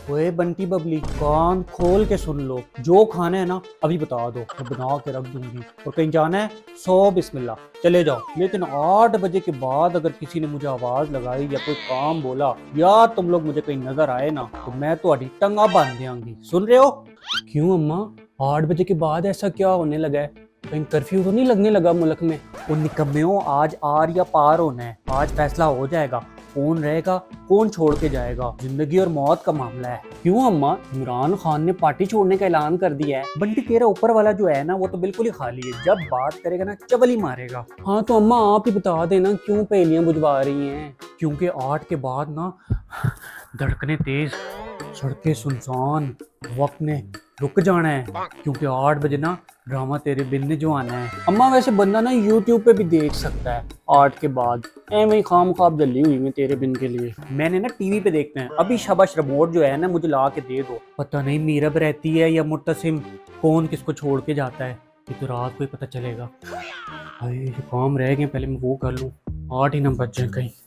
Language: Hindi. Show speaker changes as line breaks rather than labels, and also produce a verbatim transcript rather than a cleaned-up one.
ओए बंटी बबली, कान खोल के सुन लो। जो खाना है ना अभी बता दो, मैं बना के रख दूंगी। और कहीं जाना है सो बिस्मिल्लाह चले जाओ। लेकिन आठ बजे के बाद अगर किसी ने मुझे आवाज लगाई या कोई काम बोला या तुम लोग मुझे कहीं नजर आए ना, तो मैं तो अड़ी टंगा बांध देंगी। सुन रहे हो? क्यों अम्मा, आठ बजे के बाद ऐसा क्या होने लगा है? कहीं कर्फ्यू तो नहीं लगने लगा मुल्क में? उन निकम्मियों, आज आर या पार होना है। आज फैसला हो जाएगा, कौन रहेगा कौन छोड़ के जाएगा। जिंदगी और मौत का मामला है। क्यों अम्मा, इमरान खान ने पार्टी छोड़ने का ऐलान कर दिया है। बंटी तेरा ऊपर वाला जो है ना वो तो बिल्कुल ही खाली है, जब बात करेगा ना चवल ही मारेगा। हाँ तो अम्मा आप ही बता देना क्यों पहेलियां बुझवा रही हैं। क्योंकि आठ के बाद ना धड़कने तेज, सड़कें सुनसान, वक्त ने रुक जाना है। क्योंकि आठ बजे ना ड्रामा तेरे बिन ने जो आना है। अम्मा वैसे बंदा ना यूट्यूब पे भी देख सकता है आठ के बाद। एवं ही खाम खाब जली हुई मैं तेरे बिन के लिए। मैंने ना टीवी पे देखना है। अभी शाबाश रिमोट जो है ना मुझे ला के दे दो। पता नहीं मीरब रहती है या मुर्तसिम, कौन किसको छोड़ के जाता है ये तो रात को ही पता चलेगा। भाई काम रह गए, पहले मैं वो कर लूँ। आठ ही नंबर बज कहीं।